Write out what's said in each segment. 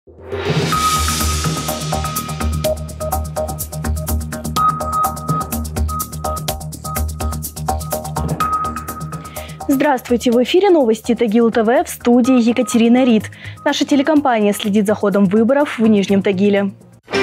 Здравствуйте! В эфире новости Тагил ТВ, в студии Екатерина Рид. Наша телекомпания следит за ходом выборов в Нижнем Тагиле.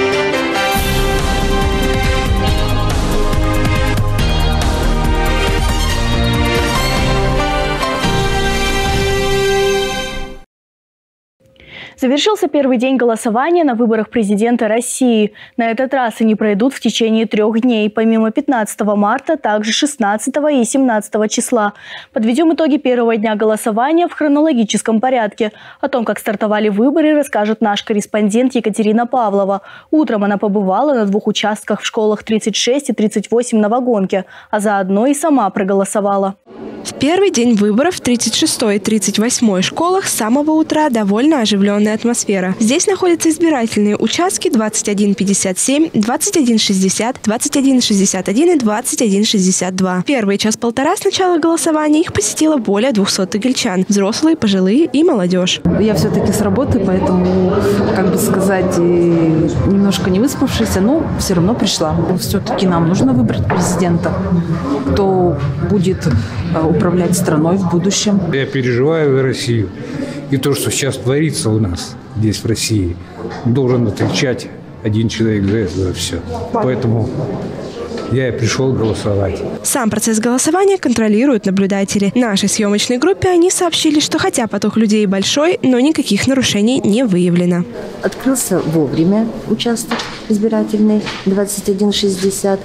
Завершился первый день голосования на выборах президента России. На этот раз они пройдут в течение 3 дней, помимо 15 марта, также 16 и 17 числа. Подведем итоги первого дня голосования в хронологическом порядке. О том, как стартовали выборы, расскажет наш корреспондент Екатерина Павлова. Утром она побывала на 2 участках в школах 36 и 38 на Вагонке, а заодно и сама проголосовала. В первый день выборов в 36-й и 38-й школах с самого утра довольно оживленная атмосфера. Здесь находятся избирательные участки 2157, 2160, 2161 и 2162. Первый час-полтора с начала голосования их посетило более 200 тагильчан. Взрослые, пожилые и молодежь. Я все-таки с работы, поэтому, как бы сказать, немножко не выспавшаяся, но все равно пришла. Все-таки нам нужно выбрать президента, кто будет управлять страной в будущем. Я переживаю за Россию. И то, что сейчас творится у нас здесь, в России, должен отвечать один человек за это, за все. Поэтому я и пришел голосовать. Сам процесс голосования контролируют наблюдатели. Нашей съемочной группе они сообщили, что хотя поток людей большой, но никаких нарушений не выявлено. Открылся вовремя участок избирательный 2160.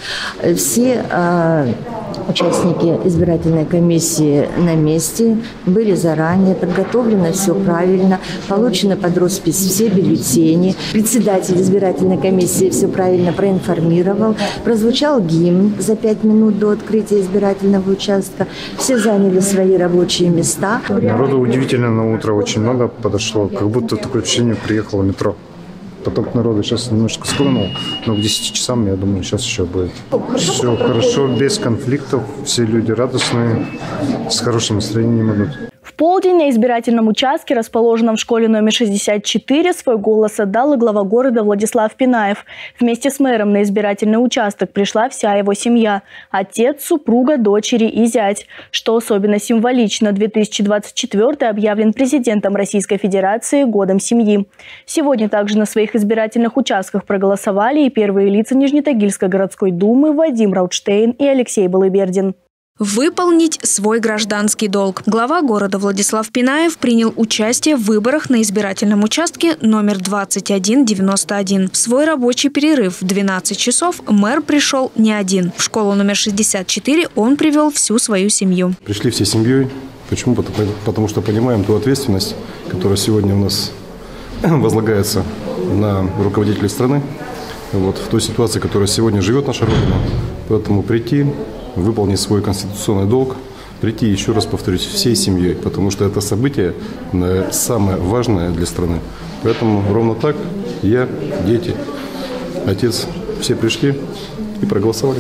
Все участники избирательной комиссии на месте, были заранее, подготовлено все правильно, получены под роспись все бюллетени. Председатель избирательной комиссии все правильно проинформировал. Прозвучал гимн за 5 минут до открытия избирательного участка. Все заняли свои рабочие места. Народу удивительно на утро очень много подошло, как будто такое ощущение приехало в метро. Поток народа сейчас немножко склонил, но к 10 часам, я думаю, сейчас еще будет. Все хорошо, без конфликтов, все люди радостные, с хорошим настроением идут. В полдень на избирательном участке, расположенном в школе номер 64, свой голос отдал и глава города Владислав Пинаев. Вместе с мэром на избирательный участок пришла вся его семья – отец, супруга, дочери и зять. Что особенно символично, 2024 объявлен президентом Российской Федерации годом семьи. Сегодня также на своих избирательных участках проголосовали и первые лица Нижнетагильской городской думы Вадим Раутштейн и Алексей Балыбердин. Выполнить свой гражданский долг. Глава города Владислав Пинаев принял участие в выборах на избирательном участке номер 2191. В свой рабочий перерыв в 12 часов мэр пришел не один. В школу номер 64 он привел всю свою семью. Пришли всей семьей. Почему? Потому что понимаем ту ответственность, которая сегодня у нас возлагается на руководителей страны. В той ситуации, в которой сегодня живет наша Родина. Поэтому прийти, выполнить свой конституционный долг, прийти, еще раз повторюсь, всей семьей, потому что это событие самое важное для страны. Поэтому ровно так я, дети, отец, все пришли и проголосовали.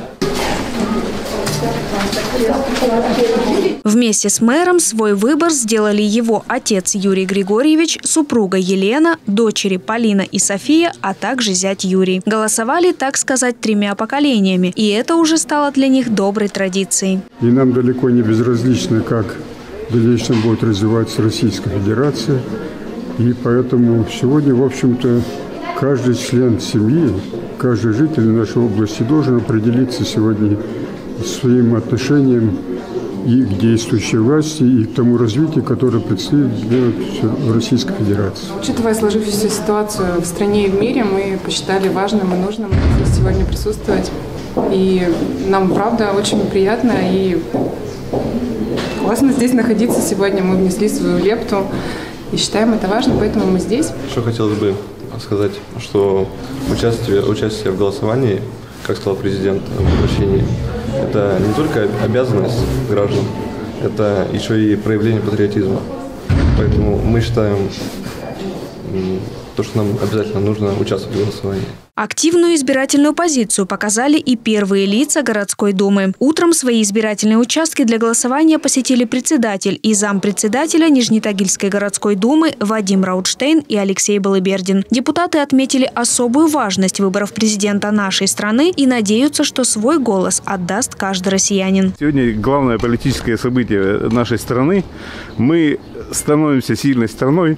Вместе с мэром свой выбор сделали его отец Юрий Григорьевич, супруга Елена, дочери Полина и София, а также зять Юрий. Голосовали, так сказать, 3 поколениями, и это уже стало для них доброй традицией. И нам далеко не безразлично, как в дальнейшем будет развиваться Российская Федерация. И поэтому сегодня, в общем-то, каждый член семьи, каждый житель нашей области должен определиться сегодня своим отношением и к действующей власти, и к тому развитию, которое предстоит сделать в Российской Федерации. Учитывая сложившуюся ситуацию в стране и в мире, мы посчитали важным и нужным здесь сегодня присутствовать. И нам, правда, очень приятно и классно здесь находиться сегодня. Мы внесли свою лепту и считаем это важным, поэтому мы здесь. Что хотелось бы сказать, что участие в голосовании, как сказал президент в обращении, это не только обязанность граждан, это еще и проявление патриотизма. Поэтому мы считаем то, что нам обязательно нужно участвовать в голосовании. Активную избирательную позицию показали и первые лица городской думы. Утром свои избирательные участки для голосования посетили председатель и зампредседателя Нижнетагильской городской думы Вадим Раутштейн и Алексей Балыбердин. Депутаты отметили особую важность выборов президента нашей страны и надеются, что свой голос отдаст каждый россиянин. Сегодня главное политическое событие нашей страны. Мы становимся сильной страной.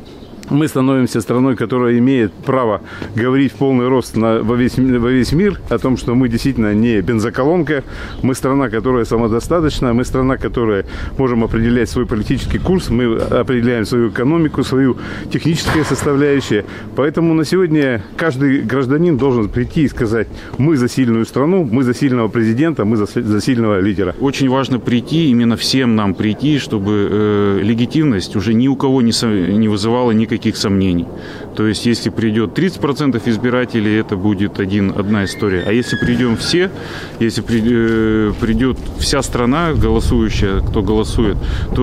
Мы становимся страной, которая имеет право говорить в полный рост во весь мир о том, что мы действительно не бензоколонка. Мы страна, которая самодостаточна. Мы страна, которая можем определять свой политический курс. Мы определяем свою экономику, свою техническую составляющую. Поэтому на сегодня каждый гражданин должен прийти и сказать: мы за сильную страну, мы за сильного президента, мы за сильного лидера. Очень важно прийти, именно всем нам прийти, чтобы легитимность уже ни у кого не вызывала никаких сомнений. То есть, если придет 30% избирателей, это будет одна история. А если придем все, если придет вся страна голосующая, кто голосует,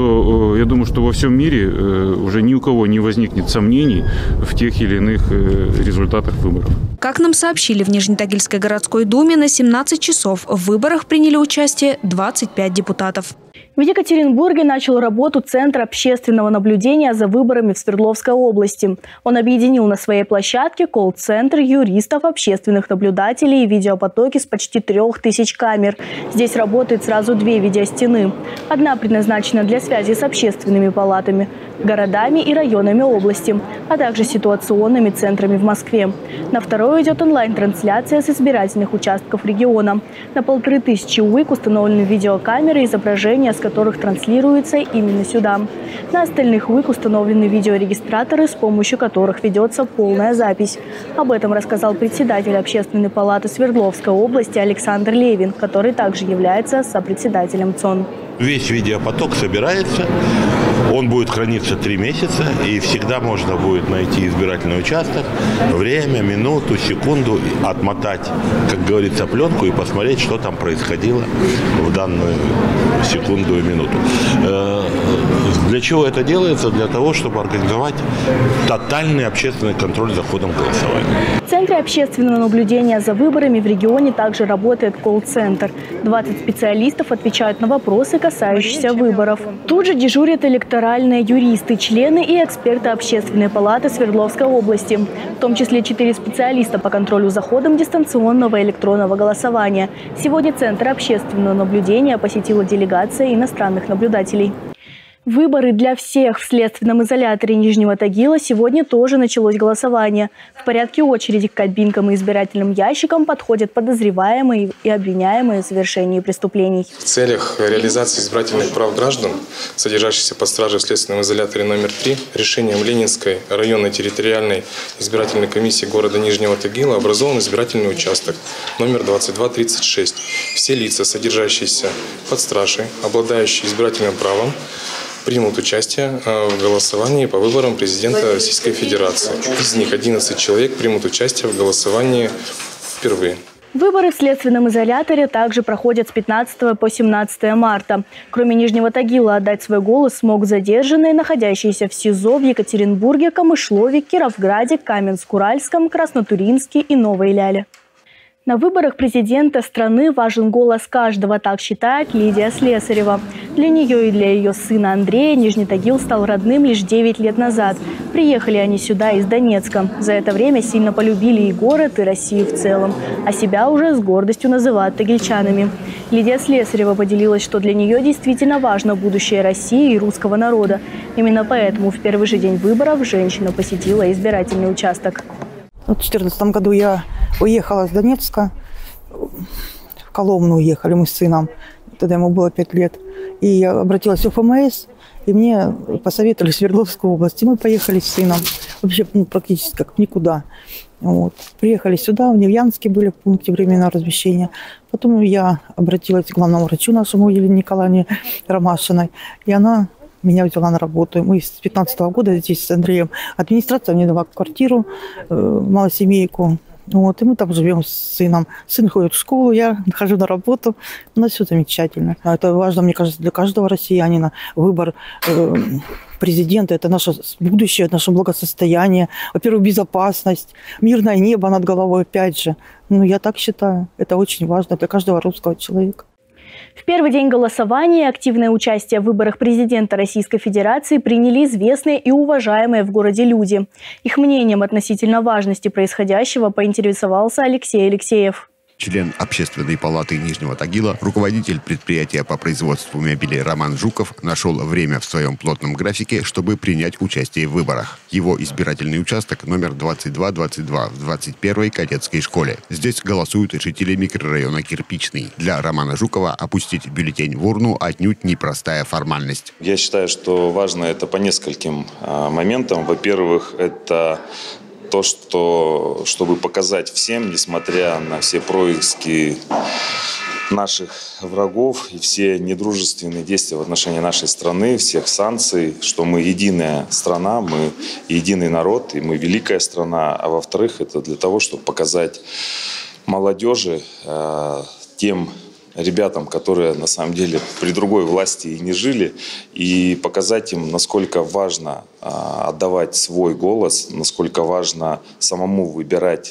то я думаю, что во всем мире уже ни у кого не возникнет сомнений в тех или иных результатах выборов. Как нам сообщили в Нижнетагильской городской думе, на 17 часов в выборах приняли участие 25 депутатов. В Екатеринбурге начал работу Центр общественного наблюдения за выборами в Свердловской области. Он объединил на своей площадке колл-центр юристов, общественных наблюдателей и видеопотоки с почти 3000 камер. Здесь работает сразу 2 видеостены. Одна предназначена для связи с общественными палатами, городами и районами области, а также ситуационными центрами в Москве. На второй идет онлайн-трансляция с избирательных участков региона. На 1500 УИК установлены видеокамеры, изображения с которых транслируется именно сюда. На остальных УИК установлены видеорегистраторы, с помощью которых ведется полная запись. Об этом рассказал председатель Общественной палаты Свердловской области Александр Левин, который также является сопредседателем ЦОН. Весь видеопоток собирается, он будет храниться 3 месяца, и всегда можно будет найти избирательный участок, время, минуту, секунду, отмотать, как говорится, пленку и посмотреть, что там происходило в данную секунду и минуту. Для чего это делается? Для того, чтобы организовать тотальный общественный контроль за ходом голосования. В Центре общественного наблюдения за выборами в регионе также работает колл-центр. 20 специалистов отвечают на вопросы, касающиеся выборов. Тут же дежурят электоральные юристы, члены и эксперты Общественной палаты Свердловской области. В том числе 4 специалиста по контролю за ходом дистанционного электронного голосования. Сегодня Центр общественного наблюдения посетила делегация иностранных наблюдателей. Выборы для всех в следственном изоляторе Нижнего Тагила сегодня тоже началось голосование. В порядке очереди к кабинкам и избирательным ящикам подходят подозреваемые и обвиняемые в совершении преступлений. В целях реализации избирательных прав граждан, содержащихся под стражей в следственном изоляторе номер 3, решением Ленинской районной территориальной избирательной комиссии города Нижнего Тагила образован избирательный участок номер 2236. Все лица, содержащиеся под стражей, обладающие избирательным правом, примут участие в голосовании по выборам президента Российской Федерации. Из них 11 человек примут участие в голосовании впервые. Выборы в следственном изоляторе также проходят с 15 по 17 марта. Кроме Нижнего Тагила отдать свой голос смогут задержанные, находящиеся в СИЗО в Екатеринбурге, Камышлове, Кировграде, Каменск-Уральском, Краснотуринске и Новой Ляле. На выборах президента страны важен голос каждого, так считает Лидия Слесарева. Для нее и для ее сына Андрея Нижний Тагил стал родным лишь 9 лет назад. Приехали они сюда из Донецка. За это время сильно полюбили и город, и Россию в целом. А себя уже с гордостью называют тагильчанами. Лидия Слесарева поделилась, что для нее действительно важно будущее России и русского народа. Именно поэтому в первый же день выборов женщина посетила избирательный участок. В 2014 году я уехала с Донецка, в Коломну уехали мы с сыном, тогда ему было 5 лет. И я обратилась в ФМС, и мне посоветовали Свердловскую область. И мы поехали с сыном, вообще практически как никуда. Вот. Приехали сюда, в Невьянске были в пункте временного размещения. Потом я обратилась к главному врачу нашему Елене Николаевне Ромашиной, и она меня взяла на работу. Мы с 2015 года здесь с Андреем. Администрация мне дала квартиру, малосемейку. Вот, и мы там живем с сыном. Сын ходит в школу, я хожу на работу. У нас все замечательно. Это важно, мне кажется, для каждого россиянина. Выбор президента – это наше будущее, наше благосостояние. Во-первых, безопасность, мирное небо над головой, опять же. Ну, я так считаю. Это очень важно для каждого русского человека. В первый день голосования активное участие в выборах президента Российской Федерации приняли известные и уважаемые в городе люди. Их мнением относительно важности происходящего поинтересовался Алексей Алексеев. Член Общественной палаты Нижнего Тагила, руководитель предприятия по производству мебели Роман Жуков нашел время в своем плотном графике, чтобы принять участие в выборах. Его избирательный участок номер 2222 в 21-й кадетской школе. Здесь голосуют жители микрорайона Кирпичный. Для Романа Жукова опустить бюллетень в урну отнюдь непростая формальность. Я считаю, что важно это по нескольким моментам. Во-первых, это то, чтобы показать всем, несмотря на все происки наших врагов и все недружественные действия в отношении нашей страны, всех санкций, что мы единая страна, мы единый народ, и мы великая страна. А во-вторых, это для того, чтобы показать молодежи, тем ребятам, которые на самом деле при другой власти и не жили, и показать им, насколько важно отдавать свой голос, насколько важно самому выбирать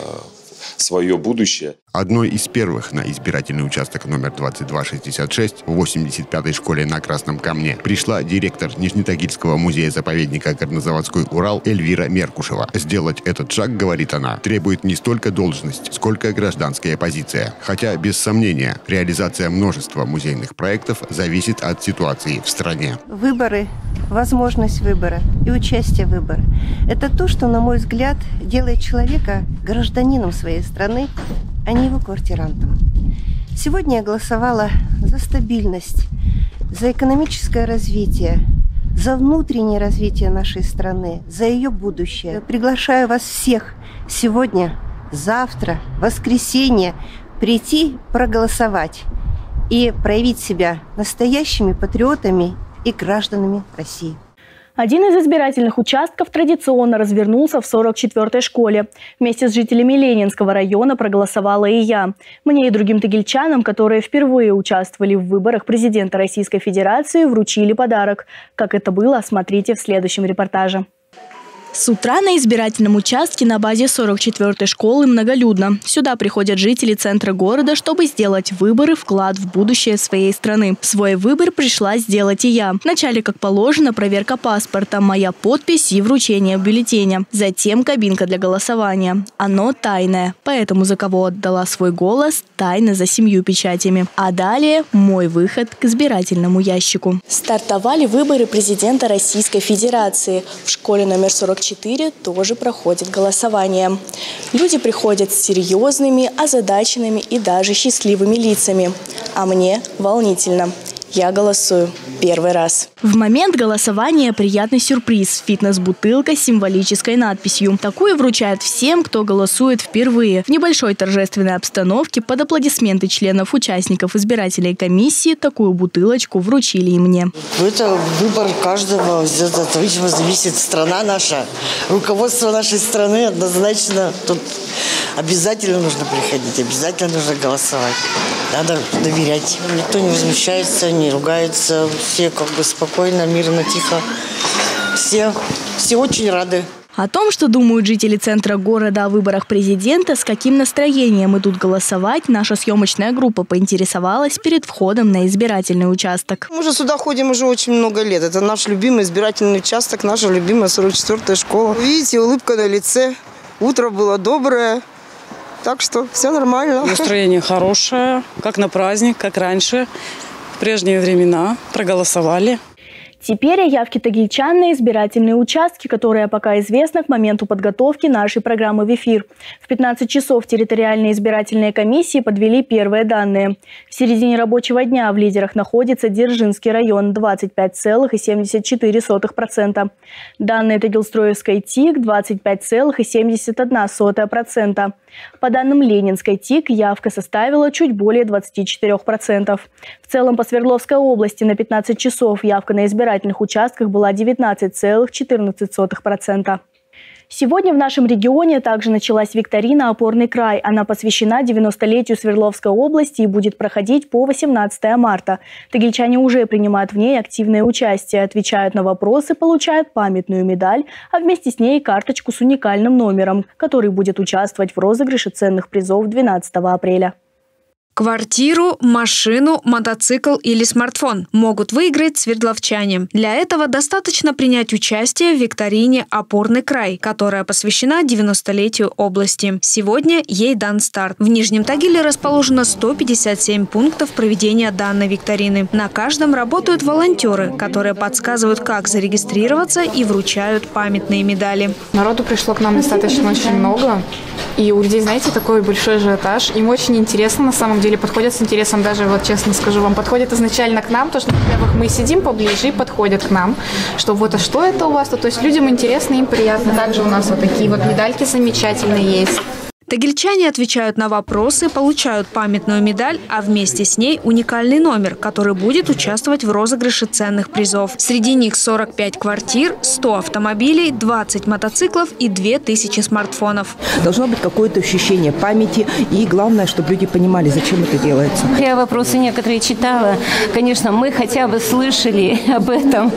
свое будущее. Одной из первых на избирательный участок номер 2266 в 85-й школе на Красном Камне пришла директор Нижнетагильского музея-заповедника Горнозаводской Урал Эльвира Меркушева. Сделать этот шаг, говорит она, требует не столько должность, сколько гражданская позиция. Хотя, без сомнения, реализация множества музейных проектов зависит от ситуации в стране. Выборы, возможность выбора и участие в выборах – это то, что, на мой взгляд, делает человека гражданином своей страны, а не его квартирантом. Сегодня я голосовала за стабильность, за экономическое развитие, за внутреннее развитие нашей страны, за ее будущее. Я приглашаю вас всех сегодня, завтра, в воскресенье прийти проголосовать и проявить себя настоящими патриотами и гражданами России. Один из избирательных участков традиционно развернулся в 44-й школе. Вместе с жителями Ленинского района проголосовала и я. Мне и другим тагильчанам, которые впервые участвовали в выборах президента Российской Федерации, вручили подарок. Как это было, смотрите в следующем репортаже. С утра на избирательном участке на базе 44-й школы многолюдно. Сюда приходят жители центра города, чтобы сделать выбор и вклад в будущее своей страны. Свой выбор пришла сделать и я. Вначале, как положено, проверка паспорта, моя подпись и вручение бюллетеня. Затем кабинка для голосования. Оно тайное, поэтому за кого отдала свой голос – тайно за 7 печатями. А далее мой выход к избирательному ящику. Стартовали выборы президента Российской Федерации. В школе номер 44 тоже проходит голосование. Люди приходят с серьезными, озадаченными и даже счастливыми лицами. А мне волнительно. Я голосую первый раз. В момент голосования приятный сюрприз – фитнес-бутылка с символической надписью. Такую вручают всем, кто голосует впервые. В небольшой торжественной обстановке под аплодисменты членов участников избирательной комиссии такую бутылочку вручили и мне. Это выбор каждого. От этого зависит страна наша. Руководство нашей страны однозначно. Тут обязательно нужно приходить, обязательно нужно голосовать. Надо доверять. Никто не возмущается, не ругается. Все как бы спокойно, мирно, тихо. Все очень рады. О том, что думают жители центра города о выборах президента, с каким настроением идут голосовать, наша съемочная группа поинтересовалась перед входом на избирательный участок. Мы же сюда ходим уже очень много лет. Это наш любимый избирательный участок, наша любимая 44-я школа. Видите, улыбка на лице. Утро было доброе. Так что все нормально. Настроение хорошее, как на праздник, как раньше, в прежние времена. Проголосовали. Теперь о явке тагильчан на избирательные участки, которая пока известна к моменту подготовки нашей программы в эфир. В 15 часов территориальные избирательные комиссии подвели первые данные. В середине рабочего дня в лидерах находится Дзержинский район – 25,74%. Данные Тагилстроевской ТИК – 25,71%. По данным Ленинской ТИК, явка составила чуть более 24%. В целом по Свердловской области на 15 часов явка на избирательных участках была 19,14%. Сегодня в нашем регионе также началась викторина «Опорный край». Она посвящена 90-летию Свердловской области и будет проходить по 18 марта. Тагильчане уже принимают в ней активное участие, отвечают на вопросы, получают памятную медаль, а вместе с ней карточку с уникальным номером, который будет участвовать в розыгрыше ценных призов 12 апреля. Квартиру, машину, мотоцикл или смартфон могут выиграть свердловчане. Для этого достаточно принять участие в викторине «Опорный край», которая посвящена 90-летию области. Сегодня ей дан старт. В Нижнем Тагиле расположено 157 пунктов проведения данной викторины. На каждом работают волонтеры, которые подсказывают, как зарегистрироваться и вручают памятные медали. Народу пришло к нам достаточно очень много. И у людей, знаете, такой большой ажиотаж. Им очень интересно, на самом деле, подходят с интересом, даже, вот честно скажу вам, подходят изначально к нам, потому что, во-первых, мы сидим поближе и подходят к нам, что вот, а что это у вас? То есть людям интересно, им приятно. Также у нас вот такие вот медальки замечательные есть. Тагильчане отвечают на вопросы, получают памятную медаль, а вместе с ней уникальный номер, который будет участвовать в розыгрыше ценных призов. Среди них 45 квартир, 100 автомобилей, 20 мотоциклов и 2000 смартфонов. Должно быть какое-то ощущение памяти и главное, чтобы люди понимали, зачем это делается. Я вопросы некоторые читала. Конечно, мы хотя бы слышали об этом.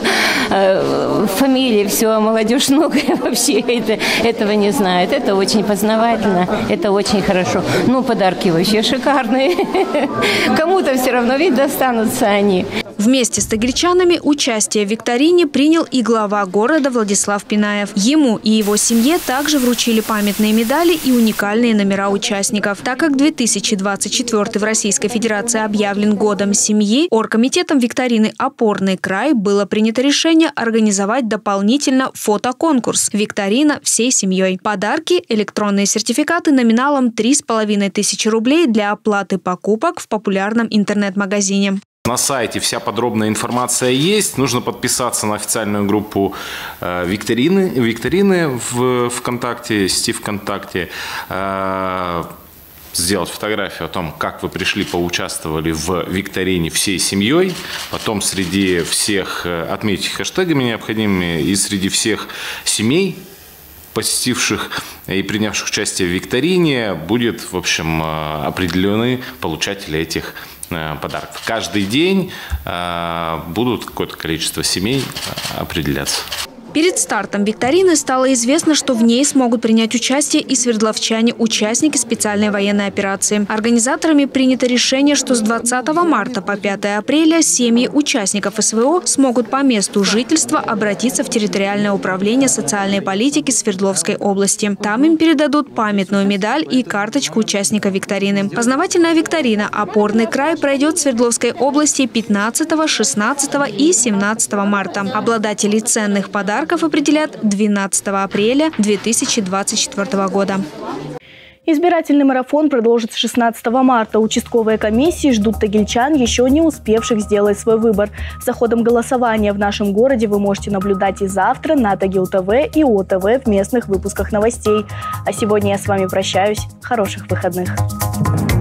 Фамилии, все, а молодежь многое вообще этого не знает. Это очень познавательно. Это очень хорошо. Ну, подарки вообще шикарные. Кому-то все равно ведь достанутся они. Вместе с тагильчанами участие в викторине принял и глава города Владислав Пинаев. Ему и его семье также вручили памятные медали и уникальные номера участников. Так как 2024 в Российской Федерации объявлен годом семьи, оргкомитетом викторины «Опорный край» было принято решение организовать дополнительно фотоконкурс «Викторина всей семьей». Подарки – электронные сертификаты номиналом 3500 рублей для оплаты покупок в популярном интернет-магазине. На сайте вся подробная информация есть. Нужно подписаться на официальную группу викторины в ВКонтакте, сети ВКонтакте, сделать фотографию о том, как вы пришли, поучаствовали в викторине всей семьей. Потом среди всех отметить хэштегами необходимыми и среди всех семей, посетивших и принявших участие в викторине, будет, в общем, определены получатели этих подарков. Каждый день будут какое-то количество семей определяться. Перед стартом викторины стало известно, что в ней смогут принять участие и свердловчане, участники специальной военной операции. Организаторами принято решение, что с 20 марта по 5 апреля семьи участников СВО смогут по месту жительства обратиться в территориальное управление социальной политики Свердловской области. Там им передадут памятную медаль и карточку участника викторины. Познавательная викторина «Опорный край» пройдет в Свердловской области 15, 16 и 17 марта. Обладателей ценных подарков определят 12 апреля 2024 года. Избирательный марафон продолжится 16 марта. Участковые комиссии ждут тагильчан, еще не успевших сделать свой выбор. За ходом голосования в нашем городе вы можете наблюдать и завтра на Тагил ТВ и ОТВ в местных выпусках новостей. А сегодня я с вами прощаюсь. Хороших выходных.